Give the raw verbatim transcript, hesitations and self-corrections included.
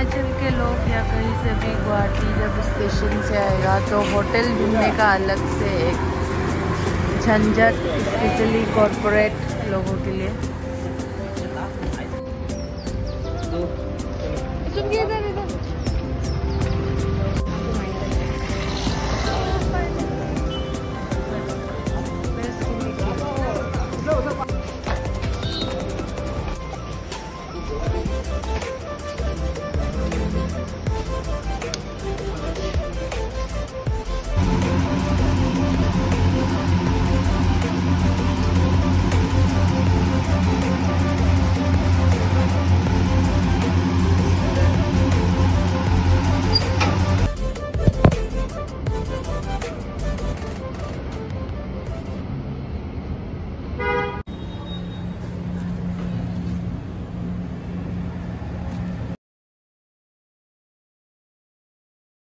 हिमाचल के लोग या कहीं से भी गुवाहाटी जब स्टेशन से आएगा तो होटल ढूंढने का अलग से एक झंझट, स्पेशली कॉर्पोरेट लोगों के लिए।